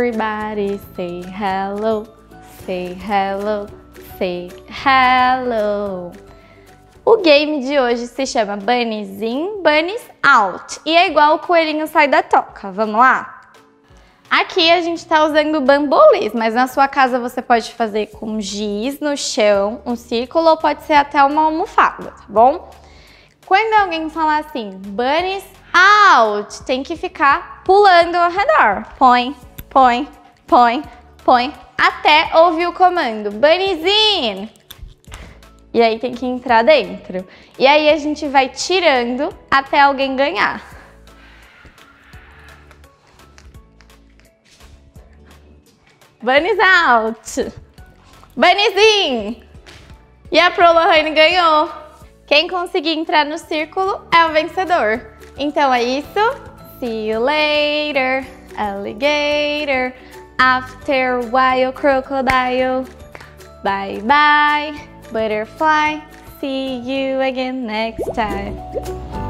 Everybody say hello, say hello, say hello. O game de hoje se chama Bunnies in, Bunnies out. E é igual o coelhinho sai da toca. Vamos lá? Aqui a gente tá usando bambolês, mas na sua casa você pode fazer com giz no chão, um círculo, ou pode ser até uma almofada, tá bom? Quando alguém falar assim, Bunnies out, tem que ficar pulando ao redor. Põe, põe, põe, põe, até ouvir o comando Bunnies in. E aí tem que entrar dentro. E aí a gente vai tirando até alguém ganhar. Bunnies out. Bunnies in. E a Pro Lohane ganhou. Quem conseguir entrar no círculo é o vencedor. Então é isso. See you later, alligator. After a while, crocodile. Bye bye, butterfly. See you again next time.